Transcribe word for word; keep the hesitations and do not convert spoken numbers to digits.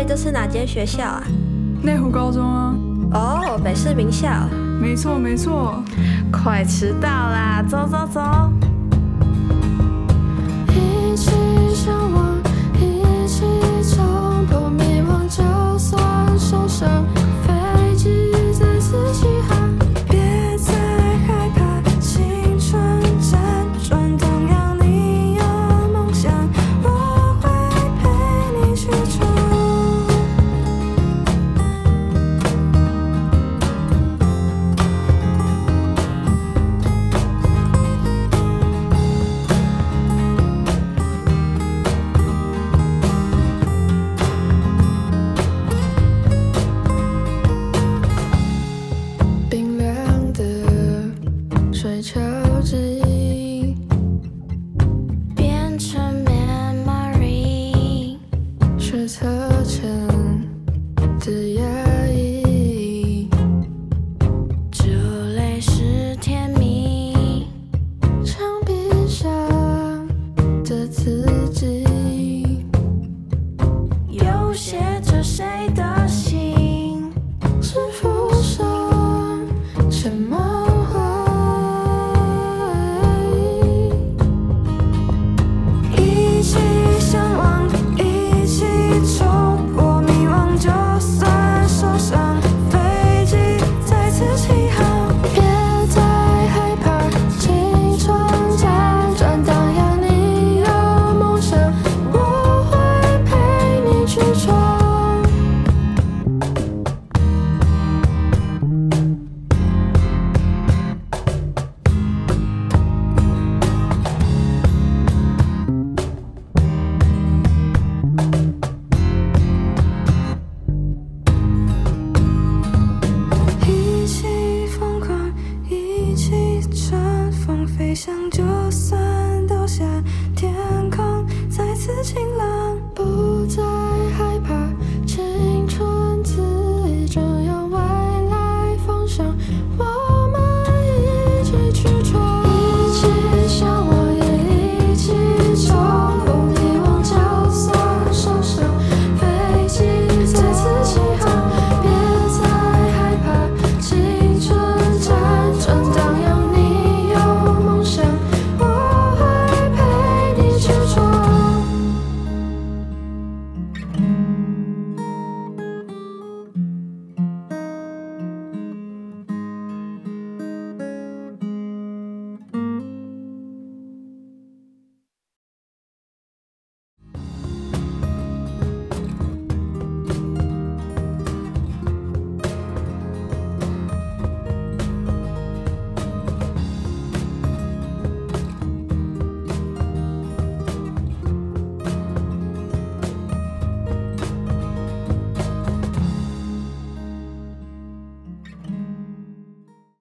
位，这是哪间学校啊？ 内湖高中啊。 哦，北市名校。 没错没错。 快迟到啦，走走走。 一起向往，一起冲破迷惘，就算受伤，飞机再次起航。别再害怕，青春辗转，同样你有梦想，我会陪你去闯。冰凉的水球机变成 memory， 学测前的压抑，就泪是甜蜜，墙壁上的字迹，有写着谁的心，是浮上沉默回忆，一起向往，一起冲破迷惘，就算受伤，飞机再次起航。别再害怕，青春辗转，荡漾你有梦想，我会陪你去闯。一起疯狂，一起乘风飞翔，就算